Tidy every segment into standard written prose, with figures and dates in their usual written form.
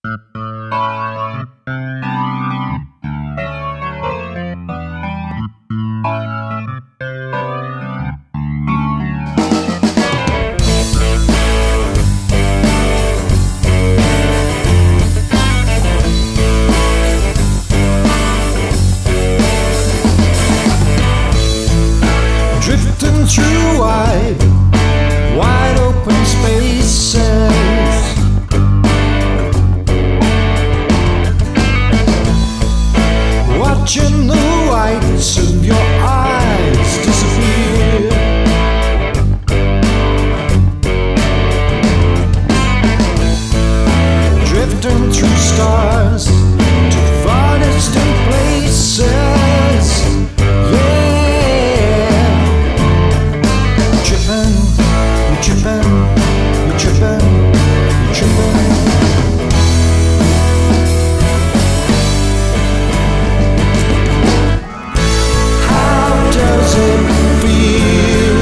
Drifting through wide open spaces, watching the whites of your eyes disappear. Drifting through stars to far distant places, yeah. Tripping, you're tripping, you're tripping, you're tripping. How does it feel?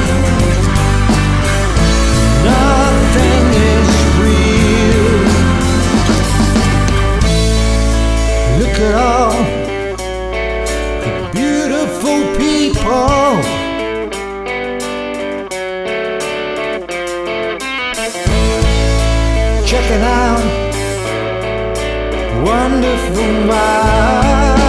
Nothing is real. Look at all the beautiful people. Checking out wonderful minds.